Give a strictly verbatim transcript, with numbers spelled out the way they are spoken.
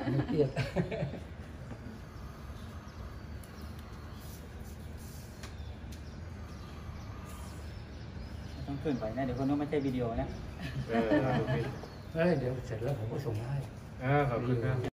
ไม่เครียดต้องขึ้นไปนะเดี๋ยวคนนู้นไม่ใช่วิดีโอนะเออเฮ้ยเดี๋ยวเสร็จแล้วผมก็ส่งให้เออขอบคุณครับ